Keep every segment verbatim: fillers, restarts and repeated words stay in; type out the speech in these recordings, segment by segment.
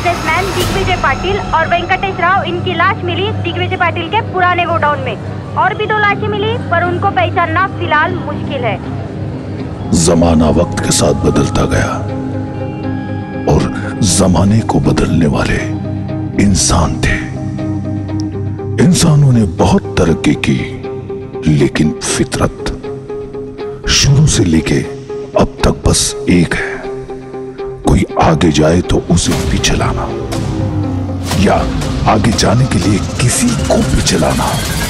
Businessman Digvijay Patil और वेंकटेश राव इनकी लाश मिली दिग्विजय पाटिल के पुराने गोडाउन में। और भी दो लाशें मिली पर उनको पहचानना फिलहाल मुश्किल है। जमाना वक्त के साथ बदलता गया और जमाने को बदलने वाले इंसान थे। इंसानों ने बहुत तरक्की की, लेकिन फितरत शुरू से लेके अब तक बस एक है, कोई आगे जाए तो उसे पीछे लाना या आगे जाने के लिए किसी को पीछे लाना।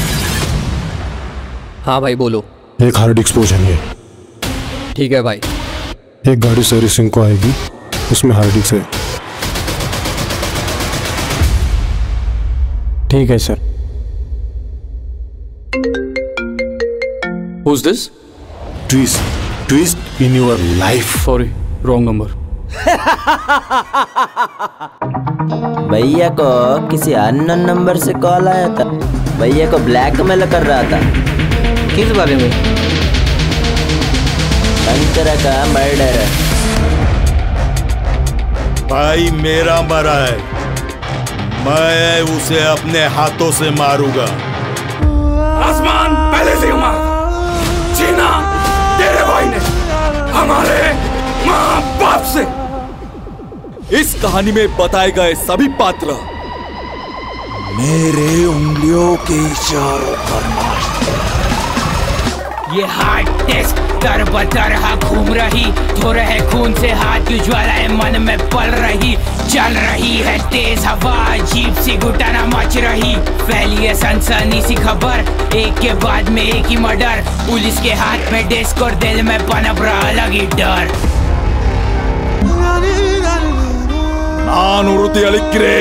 हाँ भाई बोलो। एक हार्ड डिस्क है। ठीक है भाई। एक गाड़ी सर्विसिंग को आएगी, उसमें हार्ड डिस्क है। ठीक है sir. Who's this? Twist, twist in your life. Sorry, wrong number. भैया को किसी अननोन नंबर से कॉल आया था। भैया को ब्लैकमेल कर रहा था। किस बारे में? शंकर का मर्डर। भाई मेरा मरा है, मैं उसे अपने हाथों से मारूंगा। आसमान पहले से मार जीना तेरे भाई ने हमारे माँ बाप से। इस कहानी में बताए गए सभी पात्र मेरे उंगलियों के इशारों पर ये हार्ट टेस्ट दर बदर घूम रही, धो रहे खून से हाथ की ज्वालाएं मन में पल रही। चल रही है तेज हवा, अजीब सी घुटना मच रही। फैली है सनसनी सी खबर, एक के बाद में एक ही मर्डर। पुलिस के हाथ में डेस्क और दिल में पनप रहा लगी डर। ನಾನು ವೃತ್ತಿ ಅಳಿಕ್ರೆ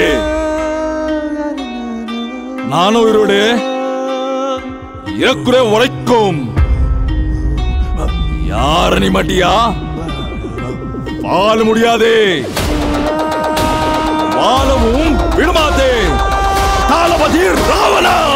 ನಾನು ಇರುಡೆ ಇರಕ್ಕುರೆ ಒಳக்கும் யார நீ மட்டியா வாழ முடியாதே, வாழவும் விடமாட்டே. தாளபதி ராவணா.